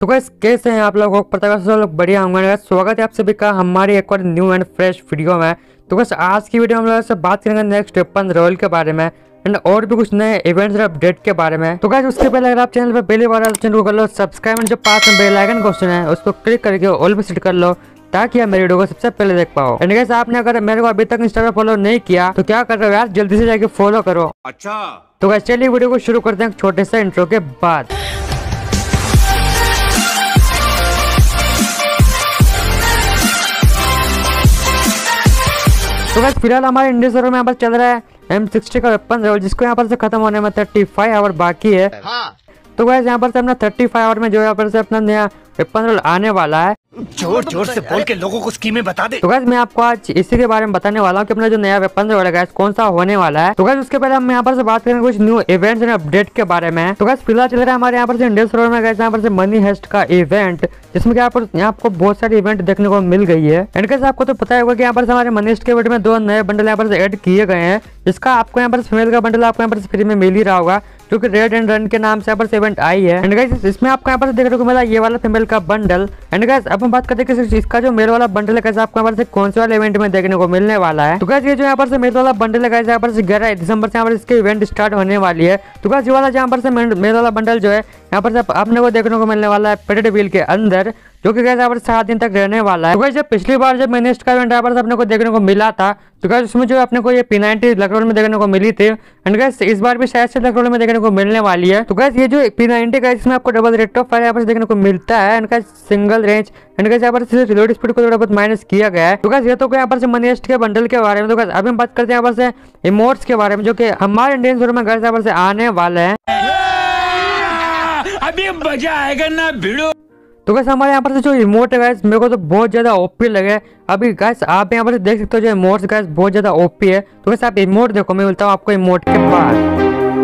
तो गाइस कैसे हैं आप लोग? पता है सब लोग बढ़िया होंगे। स्वागत है आप सभी का हमारी एक और न्यू एंड फ्रेश वीडियो में। तो गाइस आज की वीडियो में हम लोग से बात करेंगे नेक्स्ट वेपन रॉयल के बारे में एंड और भी कुछ नए इवेंट्स और अपडेट के बारे में। तो गाइस उसके पहले अगर आप चैनल पर पहली बार आए तो चैनल को कर लो सब्सक्राइब एंड जो पास में बेल आइकन का ऑप्शन है उसको क्लिक करके ऑल पे सेट कर लो ताकि आप मेरी वीडियो को सबसे पहले देख पाओ। एंड गाइस आपने अगर मेरे को अभी तक इंस्टा पे फॉलो नहीं किया तो क्या कर रहे हो यार, जल्दी से जाके फॉलो करो। अच्छा तो गाइस चलिए वीडियो को शुरू करते हैं एक छोटे से इंट्रो के बाद। तो गाइस फिलहाल हमारे इंडिया सर्वर में यहाँ पर चल रहा है M60 का वेपन रोल, जिसको यहाँ पर से खत्म होने में 35 आवर बाकी है। हाँ। तो गाइस यहाँ पर से अपना 35 आवर में जो यहाँ पर से अपना नया वेपन रोल आने वाला है। जोर जोर से बोल के लोगों को स्कीमें बता दे। तो गाइस मैं आपको आज इसी के बारे में बताने वाला हूँ कि अपना जो नया वेपन रोल है गाइस कौन सा होने वाला है। तो गाइस उसके पहले हम यहाँ पर से बात करेंगे कुछ न्यू इवेंट्स एंड अपडेट के बारे में। तो गाइस फिलहाल चल रहा है हमारे यहाँ पर से इंडियन सर्वर में गाइस यहाँ पर से मनी हेस्ट का इवेंट, जिसमें यहाँ आपको बहुत सारी इवेंट देखने को मिल गई है। एंड गाइस आपको तो पता होगा कि यहाँ पर हमारे मनी हेस्ट के इवेंट में 2 नए बंडल यहाँ पर से ऐड किए गए हैं, जिसका आपको यहाँ पर फीमेल का बंडल आपको यहाँ पर फ्री में मिल ही रहा होगा, जो कि रेड एंड रन के नाम से यहाँ पर इवेंट आई है। एंड गाइस इसमें आपको यहाँ पर देखने को मिला ये वाला फीमेल का बंडल। एंड गाइस अब हम बात करते हैं कि इसका जो मेल वाला बंडल है गाइस आपको यहाँ पर से कौन से वाले इवेंट में देखने को मिलने वाला है। तो गाइस ये जो यहाँ पर से मेल वाला बंडल है गाइस यहाँ पर से 11 दिसंबर से यहाँ पर इसके इवेंट स्टार्ट होने वाली है। तो गाइस ये वाला यहाँ पर से मेल वाला बंडल जो है यहाँ पर से आपने को देखने को मिलने वाला है पेडेड व्हील के अंदर, जो कि गाइस यहाँ पर 7 दिन तक रहने वाला है। तो गाइस जब पिछली बार जब मैंने इसका इवेंट यहाँ पर अपने को देखने को मिला था तो गाइस उसमें जो अपने को ये P90 लकरोल में देखने को मिली थी। एंड गाइस इस बार भी शायद से लकरोल में देखने को मिलने वाली है। तो गाइस ये जो P90 गाइस इसमें आपको डबल रेट ऑफ फायर यहाँ पर देखने को मिलता है। And guys single range and guys यहाँ पर रिलोड स्पीड को थोड़ा बहुत माइनस किया गया है। तो गाइस ये तो यहाँ पर से मनी हेस्ट के बंडल के बारे में। तो गाइस अभी हम बात करते हैं यहाँ पर से इमोट्स के बारे में, जो कि हमारे इंडियन सर्वर में गाइस यहाँ पर से आने वाले हैं। अभी मजा आएगा ना भिड़ो। तो गाइस हमारे यहाँ पर से जो इमोट है गाइस मेरे को तो बहुत ज्यादा ओपी लगे। अभी गाइस आप यहाँ पर देख सकते हो जो इमोट्स गाइस बहुत ज्यादा ओपी है। तो गाइस आप इमोट देखो, मैं मिलता हूँ आपको इमोट के बाद।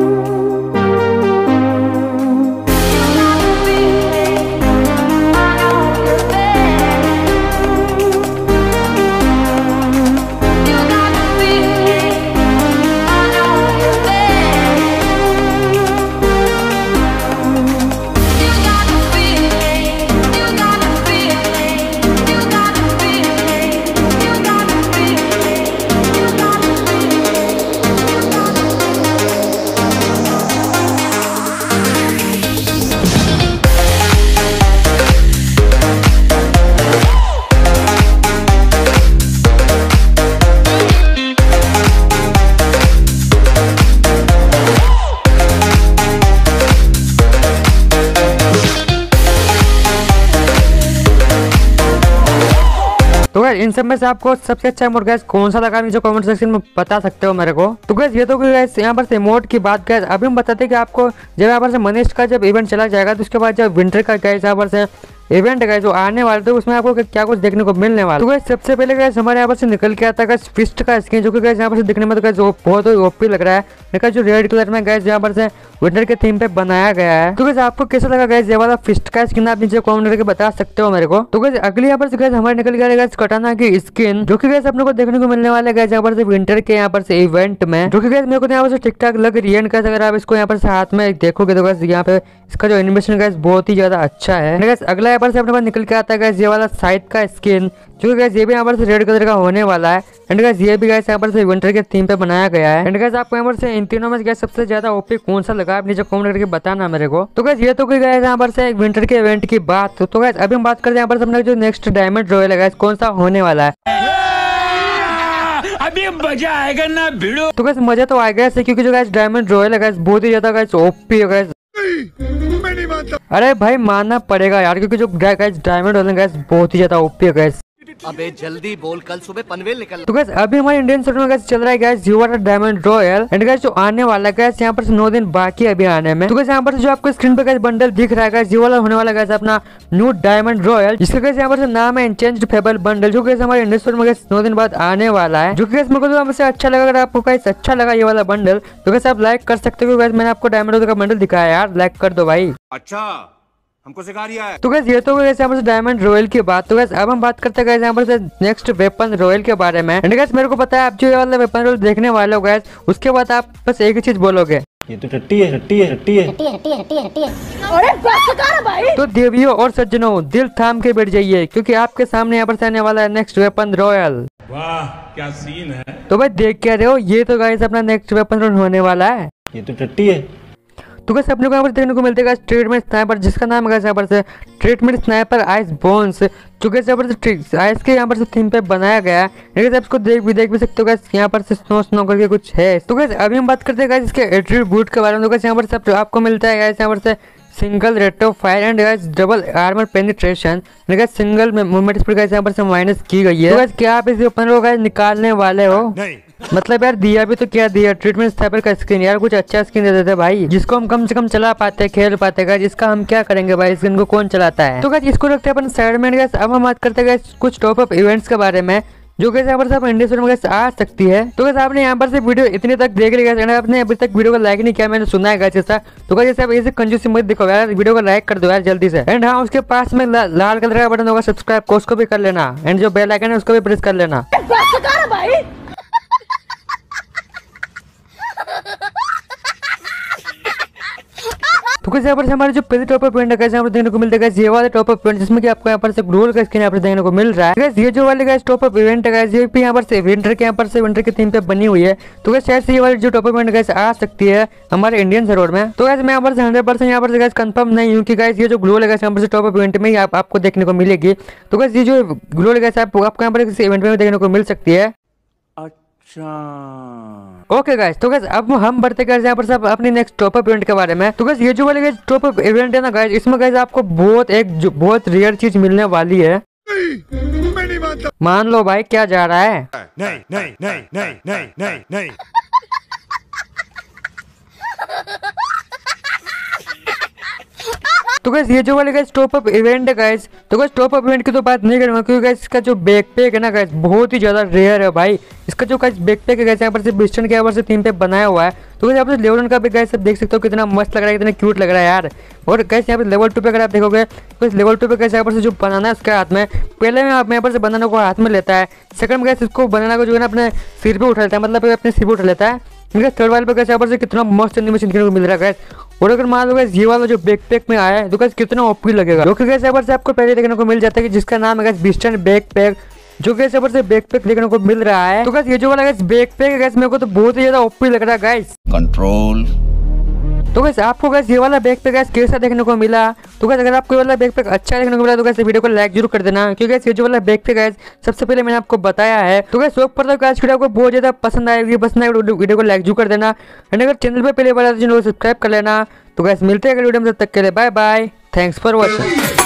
तो गाइस इन सब में से आपको सबसे अच्छा इमोट गाइस कौन सा लगा मुझे कमेंट सेक्शन में बता सकते हो मेरे को। तो गाइस ये तो गाइस यहाँ पर से इमोट की बात गाइस अभी हम बताते हैं कि आपको जब यहाँ पर से मनी हेस्ट का जब इवेंट चला जाएगा तो उसके बाद जब विंटर का गाइस यहाँ पर से इवेंट है जो आने वाला तो उसमें आपको क्या कुछ देखने को मिलने वाला। तो गाइस सबसे पहले गाइस हमारे यहाँ पर से निकल के आता है गाइस फिस्ट का स्किन, जो कि गाइस यहाँ पर से दिखने में तो गाइस बहुत ही ओपी लग रहा है। लेकिन जो रेड कलर में गाइस यहाँ पर से विंटर के थीम पे बनाया गया है। तो गाइस आपको कैसा लगा गाइस ये वाला फिस्ट का स्किन, आप नीचे कमेंट करके बता सकते हो मेरे को। तो गाइस अगली यहाँ पर से गाइस हमारे निकल गया गाइस कटाना की स्किन, जो कि गाइस अपने को देखने को मिलने वाला है गाइस यहाँ पर से विंटर के यहाँ पर से इवेंट में, जो कि गाइस मेरे को यहाँ पर से ठीक ठाक लग रही है। गाइस अगर आप इसको यहाँ पर से हाथ में देखोगे तो गाइस यहाँ पे इसका जो एनिमेशन गाइस बहुत ही ज्यादा अच्छा है। गाइस अगला यहाँ पर से अपने पास निकल के आता है गाइस ये वाला साइड का स्किन, जो कि गाइस ये भी यहाँ पर से रेड कलर का होने वाला है। एंड गाइस ये भी गाइस यहाँ पर से विंटर के थीम पे बनाया गया है। एंड गाइस आपको यहाँ पर से इन तीनों में गाइस सबसे ज्यादा ओपी कौन सा लगा आप नीचे कमेंट करके बताना मेरे को। तो गाइस ये तो कोई गाइस यहाँ पर से विंटर के इवेंट की बात। तो गाइस अभी हम बात करते हैं यहाँ पर अपना जो नेक्स्ट डायमंड रॉयल है गाइस कौन सा होने वाला है। अभी मजा आएगा ना भिड़ो। तो गाइस मजा तो आएगा ऐसे, क्योंकि जो गाइस डायमंड रॉयल है गाइस बहुत ही ज्यादा गाइस ओपी है गाइस। मैं नहीं मानता। अरे भाई मानना पड़ेगा यार, क्योंकि जो गाइस डायमंड रॉयल है गाइस बहुत ही ज्यादा ओपी है गाइस। अबे जल्दी बोल, कल सुबह पनवेल निकल। तो गाइस अभी हमारे इंडियन सर्वर में गाइस चल रहा है guys you are diamond royal. And guys जो आने वाला है गाइस यहाँ पर 9 दिन बाकी है अभी आने में। तो गाइस यहाँ पर जो आपको स्क्रीन पे गाइस बंडल दिख रहा है गाइस ये वाला होने वाला गाइस अपना न्यू डायमंड रॉयल, जिसका गाइस यहाँ पर नाम है इंचेंज्ड फेबल बंडल, जो गाइस हमारे इंडियन सर्वर में गाइस 9 दिन बाद आने वाला है। जो कि गाइस मेरे को तो हमसे अच्छा लगा। अगर आपको गाइस अच्छा लगा ये वाला बंडल तो गाइस आप लाइक कर सकते हो। गाइस मैंने आपको डायमंड रॉयल का बंडल दिखाया यार, लाइक कर दो भाई। अच्छा हमको सिखा रिया है। तो गाइस ये तो गाइस यहाँ पर डायमंड रॉयल की बात। तो गाइस अब हम बात करते हैं गाइस यहाँ पर नेक्स्ट वेपन रॉयल के बारे में। एंड गाइस मेरे को पता है आप जो ये वाला वेपन रॉयल देखने वाले हो गाइस उसके बाद आप बस एक ही चीज बोलोगे, ये तो टट्टी है, टट्टी है, टट्टी है। अरे बस कर भाई। तो देवियों और सज्जनों, दिल थाम के बैठ जाइए क्योंकि आपके सामने यहाँ पर से आने वाला है नेक्स्ट वेपन रॉयल। वाह क्या सीन है। तो भाई देख क्या रहे हो, ये तो गाइस अपना नेक्स्ट वेपन रॉयल होने वाला है। ये तो टट्टी है। तो कैसे अपने को यहाँ पर देखने को मिलते हैं ट्रीटमेंट स्नाइपर, जिसका नाम है यहाँ पर से ट्रीटमेंट स्नाइपर आइस बोन्स, जो कैसे यहाँ पर से आइस के यहाँ पर से थीम पे बनाया गया है। लेकिन आप इसको देख भी सकते हो गाइस, यहाँ पर से स्नो करके कुछ है। तो कैसे अभी हम बात करते हैं गाइस इसके एट्रीब्यूट के बारे में। तो कैसे यहाँ पर से आपको मिलता है गाइस यहाँ पर से single rate of fire and guys double armour penetration, लेकिन सिंगल मूवमेंट स्पीड गाइस यहाँ पर से माइनस की गई है। तो गाइस क्या आप इस वेपन को गाइस निकालने वाले हो? नहीं। मतलब यार दिया भी तो क्या दिया, ट्रीटमेंट स्नाइपर का स्किन, यार कुछ अच्छा स्किन दे देते भाई जिसको हम कम से कम चला पाते खेल पाते गाइस। इसका हम क्या करेंगे भाई, स्किन को कौन चलाता है। तो गाइस इसको रखते हैं अपन साइड में गाइस। अब हम बात करते हैं गाइस कुछ टॉप अप इवेंट्स के बारे में जो कैसे यहाँ पर सब इंडिया में कैसे आ सकती है। तो कैसे आपने यहाँ पर से वीडियो इतने तक देख लिया है, आपने अभी तक वीडियो को लाइक नहीं किया, मैंने सुना है गाइस ऐसा। तो कैसे आप ऐसे कंजूसी मत दिखो यार, वीडियो को लाइक कर दो यार जल्दी से। एंड हाँ, उसके पास में लाल कलर का बटन होगा सब्सक्राइब को, उसको भी कर लेना। एंड जो बेल आइकन है उसको भी प्रेस कर लेना। बस कर भाई। तो कैसे यहाँ पर हमारे जो पहले टॉप अप इवेंट है कैसे यहाँ पर देखने को मिलता है ये वाले टॉप अप इवेंट, जिसमें कि आपको यहाँ पर से ग्लोल का स्किन यहाँ पर देखने को मिल रहा है। गाइस ये जो वाले गाइस टॉप अप इवेंट है गाइस, ये भी यहाँ पर से विंटर के यहाँ पर से विंटर की थीम पे बनी हुई है। तो गाइस शायद से ये वाली जो टॉप अप इवेंट गाइस आ सकती है हमारे इंडियन सर्वर में। तो गाइस मैं यहाँ पर से 100% यहाँ पर से गाइस कंफर्म नहीं हूँ कि गाइस ये जो ग्लोल है गाइस यहाँ पर से टॉप अप इवेंट में ही आपको देखने को मिलेगी। तो गाइस ये जो ग्लोल है गाइस आपको यहाँ पर किसी इवेंट में देखने को मिल सकती है। ओके गाइस, तो गाइस अब हम बढ़ते गाइस यहाँ पर सब अपनी नेक्स्ट टॉप अप इवेंट के बारे में। तो गाइस ये जो वाले गाइस टॉप अप इवेंट है ना गाइस, इसमें गाइस आपको बहुत रेयर चीज मिलने वाली है। मैं नहीं मानता। मान लो भाई क्या जा रहा है। नहीं नहीं नहीं नहीं नहीं नहीं नहीं। तो गाइस ये जो वाले गाइस टॉप अप इवेंट है गाइस, तो गाइस टॉप अप इवेंट की तो बात नहीं करूंगा क्योंकि गाइस इसका जो बैकपैक है ना गाइस बहुत ही ज्यादा रेयर है भाई। इसका जो गाइस बैकपैक है गाइस यहाँ पर से बिस्टन के यहाँ पर से थीम पे बनाया हुआ है। तो गाइस यहाँ पर लेवल 1 का भी गाइस आप देख सकते हो कितना मस्त लग रहा है, कितना क्यूट लग रहा है यार। और गाइस यहाँ पर लेवल 2 पे अगर आप देखोगे तो इस लेवल 2 पे गाइस यहाँ पर से जो बनाना है उसके हाथ में, पहले में आप यहाँ पर से बनाना को हाथ में लेता है, सेकंड में गाइस इसको बनाना को जो है ना अपने सिर पे उठा लेता है, मतलब अपने सिर पे उठा लेता है। थर्ड वाले पे गाइस यहाँ पर से कितना मस्त एनिमेशन देखने को मिल रहा है गाइस। और अगर मान लो गाइस ये वाला जो बैकपैक में आया है तो गाइस कितना ओपी लगेगा। जो कि गाइस यहाँ पर से आपको पहले देखने को मिल जाता है कि जिसका नाम है गाइस बिस्टन बैकपैक, जो गाइस यहाँ पर से बैकपैक देखने को मिल रहा है। तो गाइस ये जो वाला गाइस बैकपैक है गाइस मेरे को तो बहुत ही ज्यादा ओपी लग रहा है गाइस। कंट्रोल। तो गाइस आपको गाइस ये वाला बैकपैक गाइस कैसा देखने को मिला? तो गाइस अगर आपको ये वाला बैकपैक अच्छा देखने को मिला तो गाइस वीडियो को लाइक जरूर कर देना, क्योंकि गाइस ये जो वाला बैकपैक गाइस सबसे पहले मैंने आपको बताया है। तो गाइस शौक पर तो गाइस वीडियो को बहुत ज्यादा पसंद आएगी, बस ना वीडियो को लाइक जरूर कर देना। एंड अगर चैनल पे पहले बार चैनल को सब्सक्राइब कर लेना। तो गाइस मिलते हैं अगले वीडियो में, तब तक के लिए bye bye, thanks for watching.